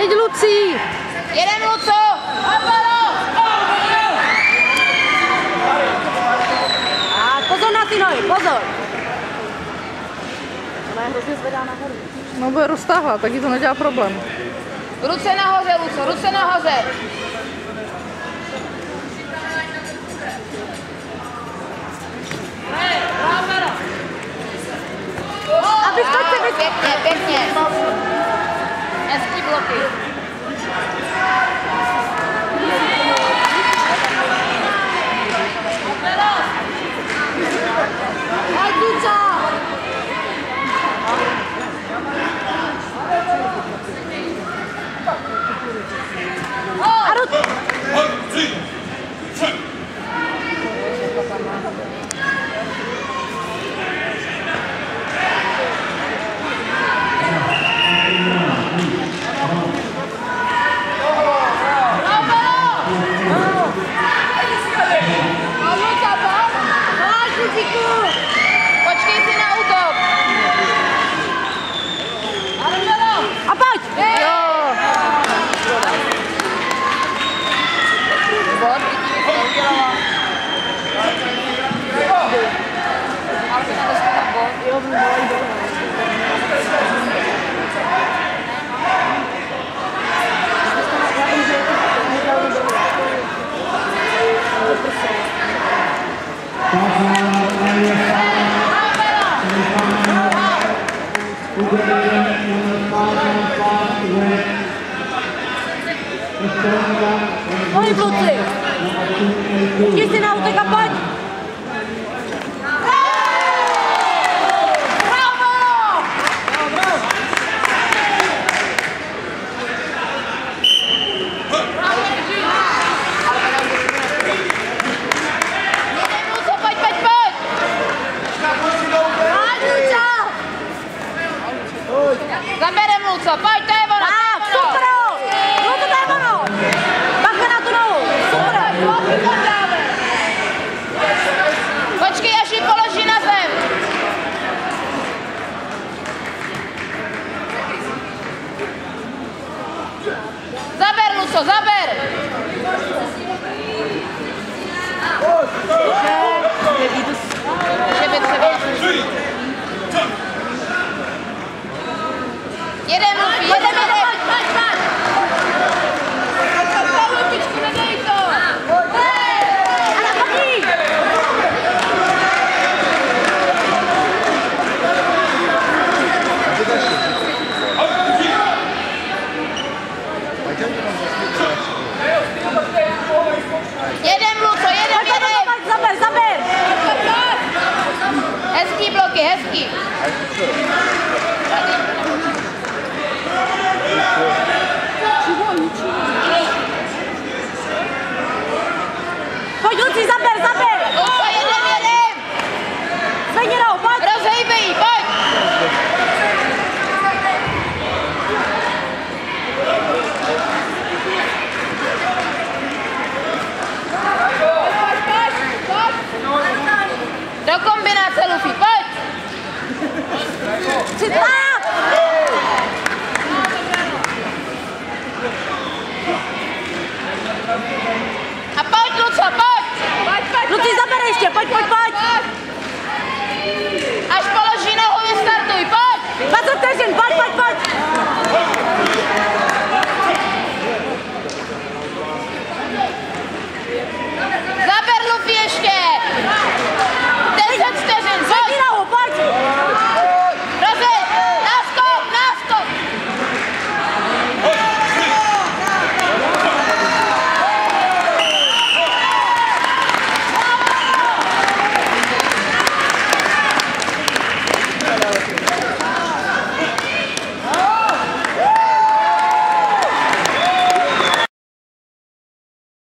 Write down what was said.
Jeď, Lucí! Jeden, Luco! A pozor na ty nohy, pozor! Ona je hrozně zvedá nahoru. No bude roztáhla, taky to nedělá problém. Ruce nahoře, Luco, ruce nahoře! A vyskoč se, vyskoč! Pěkně, pěkně! Hezký bloky! Hej, Luca! Počkej si na útok! A pojď! Bod, vidíš, to udělala. Ale by nedostala bod. Jo, volají dole. Pojď, Luci! Jdi si na útek a pojď! Zaberem, Luco, pojď, to je ono, Tak, super! Luco, to je ono! Bacha na tu nohu! Super! Počkej, až ji položí na zem. Zaber, Luco, zaber! Jedem, Luci, jedem!